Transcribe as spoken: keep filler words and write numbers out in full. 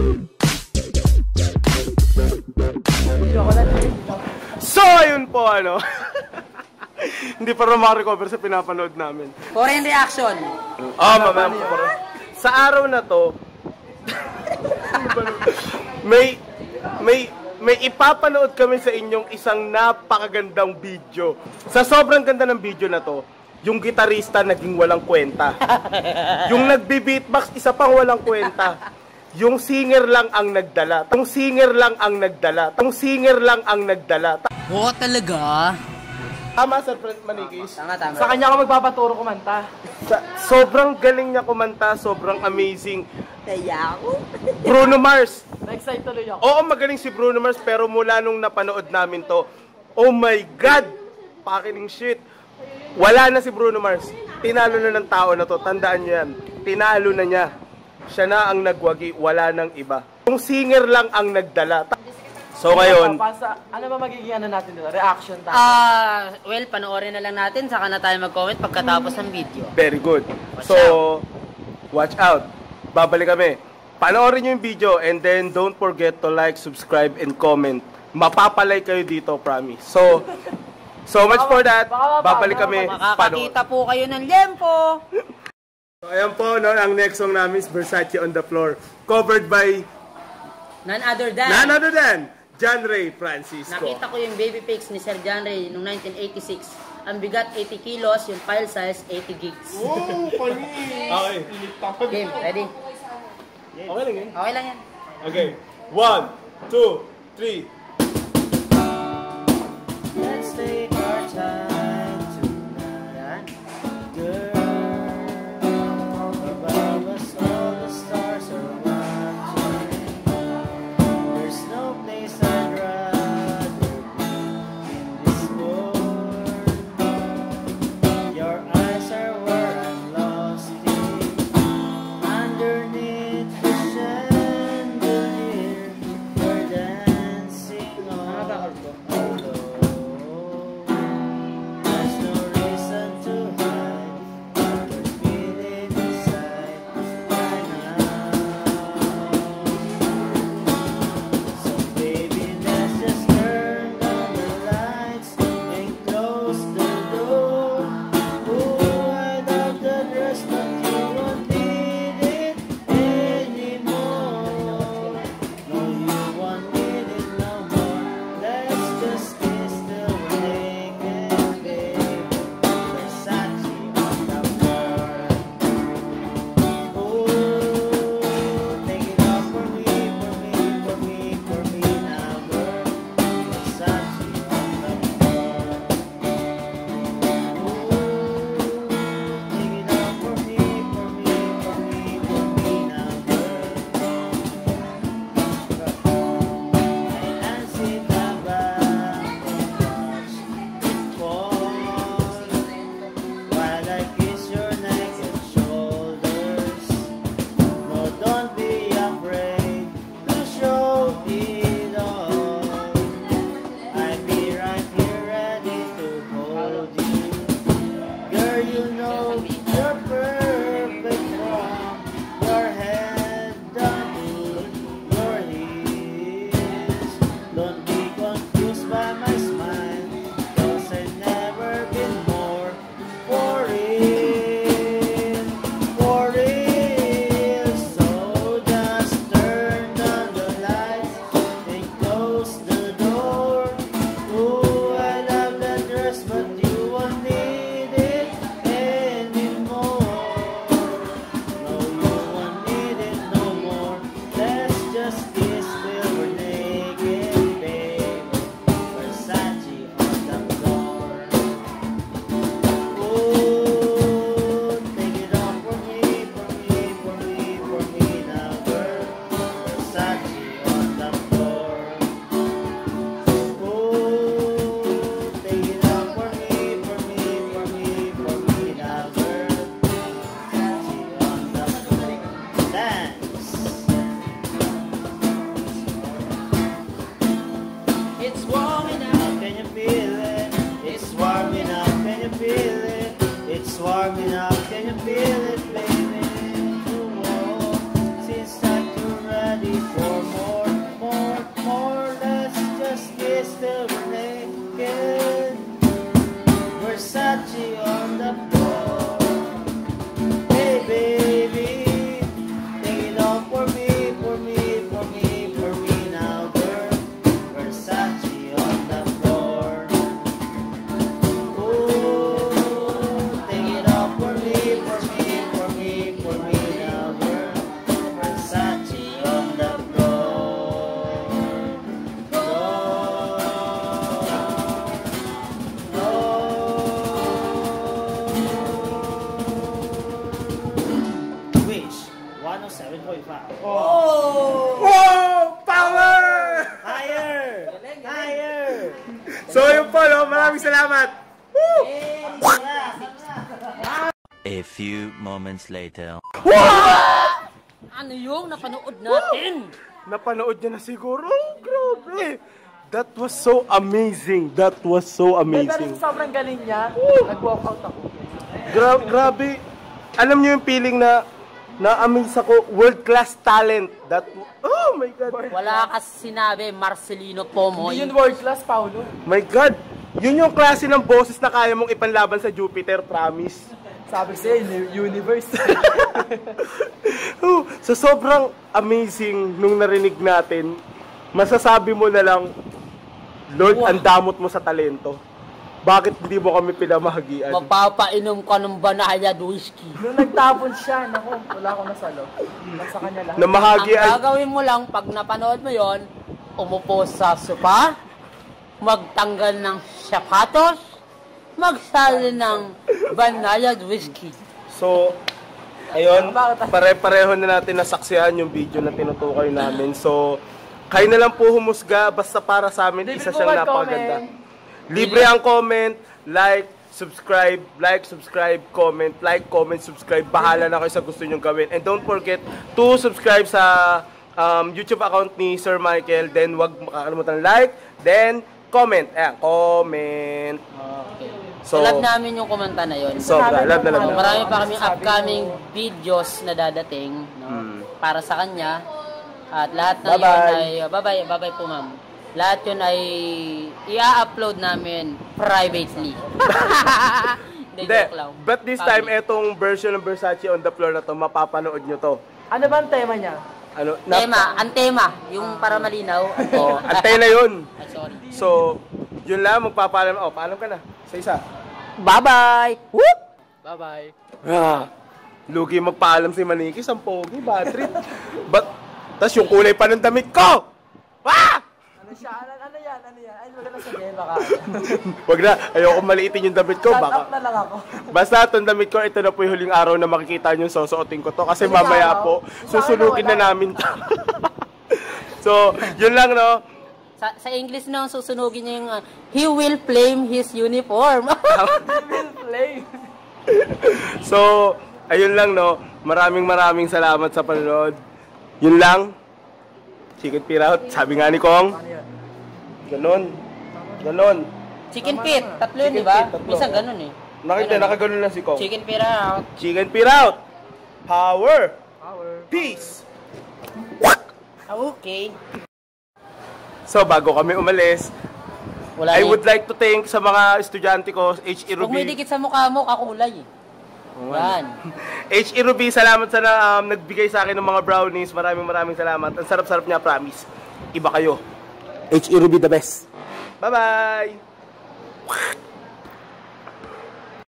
So, ayun po, ano. Hindi pa rin makarecover sa pinapanood namin. Foreign reaction. Ah, oh, mamaya po. Sa araw na to, may, may, may ipapanood kami sa inyong isang napakagandang video. Sa sobrang ganda ng video na to, yung gitarista naging walang kwenta. Yung nagbi-beatbox, isa pang walang kwenta. Yung singer lang ang nagdala. Yung singer lang ang nagdala. Yung singer lang ang nagdala. Oo, talaga? Tama, Sir Manigis. Tama, tama. Sa kanya ako magpapaturo kumanta. Sa, sobrang galing niya kumanta, sobrang amazing. Kaya ako. Bruno Mars. Na-excite tuloy ako. Oo, magaling si Bruno Mars, pero mula nung napanood namin to, oh my God! Pakiling shit. Wala na si Bruno Mars. Tinalo na ng tao na to. Tandaan niyo yan. Tinalo na niya. Siya na ang nagwagi, wala nang iba. Yung singer lang ang nagdala. So ngayon, ano ba magiging ano natin dito? Reaction tayo? Ah, uh, well, panoorin na lang natin, saka na tayo mag-comment pagkatapos ng video. Very good. Watch so, out. watch out. Babalik kami. Panoorin nyo yung video and then don't forget to like, subscribe, and comment. Mapapalay kayo dito, promise. So, so much for that. Babalik kami. Makakakita po kayo ng lempo. So, ayan po, no, ang next song namin is Versace on the Floor. Covered by None other than none other than John Ray Francisco. Nakita ko yung baby pics ni Sir John Ray noong nineteen eighty-six. Ang bigat eighty kilos, yung file size eighty gigs. Oh, funny. Okay. Game, ready? Okay lang yan. Okay lang yan. Okay. One, two, three. Let's take our time tonight, girl. Above us all the stars are watching. There's no place I'd rather be in this world. Your eyes are where I'm lost in. Underneath the chandelier, we're dancing. one oh seven point five. Oh! Wow! Power! Higher! Higher! So yun po, no? Maraming salamat! Woo! A few moments later. Wow! Ano yung napanood natin? Napanood niya na siguro. Grabe! That was so amazing. That was so Pero amazing. sa sobrang galing niya, nag-walk out ako. Gra- grabe. Alam niyo yung feeling na na-amaze ako. World-class talent. That, oh my God. Wala kasi sinabi, Marcelino Pomoy. Hindi yun world class, Paulo. My God. Yun yung klase ng boses na kaya mong ipanlaban sa Jupiter, promise. Sabi sa'yo, universe. Oh, so sobrang amazing nung narinig natin, masasabi mo na lang, Lord, Wow. ang damot mo sa talento. Bakit hindi mo kami pinamahagian? Mapapainom ka ng banayad whiskey. Nung nagtapon siya, naku, wala akong nasalo. Nasa kanya lahat. Ang Namahagian. gagawin mo lang pag napanood mo yon, umupo sa sopa, magtanggal ng sapatos, magsali ng banayad whiskey. So, ayun, pare-pareho na natin nasaksihan yung video na tinutukoy namin. So, kayo na lang po humusga, basta para sa amin, Libre isa po siyang mag-comment. napakaganda. Libre ang comment, like, subscribe, like, subscribe, comment, like, comment, subscribe. Bahala na kayo sa gusto nyong gawin. And don't forget to subscribe sa um, YouTube account ni Sir Michael. Then, wag makakalimutan like, then, comment. Ayan, comment. Okay. So, So, love namin yung kumanta na yon. Sobra, love na love So, na. marami pa kaming upcoming videos na dadating, no? Hmm. Para sa kanya. At lahat na Bye-bye. yun ay, bye-bye, bye-bye po ma'am. Lahat yun ay i-upload namin privately. Hindi, Hindi, joke lang. but this time, Public. etong version ng Versace on the floor na to, mapapanood nyo to. Ano ba ang tema niya? Ano, Tema, ang tema, yung para malinaw. ang tema. Oh, antay na yun. Ay, sorry. So, yun lang, magpapaalam. Oh, paalam ka na. Sa isa. Bye-bye! Whoop! Bye-bye. Ah, lugi magpaalam si Manikis, ang pogi, bad trip. But, tas yung kulay pa ng damit ko! Ah! Ano siya? Ano, ano yan? Ano yan? Ay, wala na sabihin, baka. Wag na, ayoko maliitin yung damit ko. Shut Baka, up na lang ako. basta itong damit ko, ito na po yung huling araw na makikita nyo susuotin ko to. Kasi Huling mamaya araw? po, susunugin na Wala. namin to. So, yun lang, no? Sa, sa English na susunugin niya yung uh, he will flame his uniform. Will play. So, ayun lang, no? Maraming maraming salamat sa panonood. Yun lang. Chicken Peer out. Sabi nga ni Kong. Ano yan? Ganon. Ganon. Chicken feet, tatlo yun, di ba? feet, tatlo. Minsan ganun eh. Nakita, nakaganon lang si Kong. Chicken feet out. Chicken Peer out. Power. Power. Peace. Okay. So, bago kami umalis, Wala I na would yun. like to thank sa mga estudyante ko, H. E. Kung may Ruby. dikit sa mukha mo, kakulay eh. Yan. H. E. Ruby, salamat sa na, um, nagbigay sa akin ng mga brownies. Maraming maraming salamat. Ang sarap-sarap niya, promise. Iba kayo. H. E. Ruby the best. Bye-bye!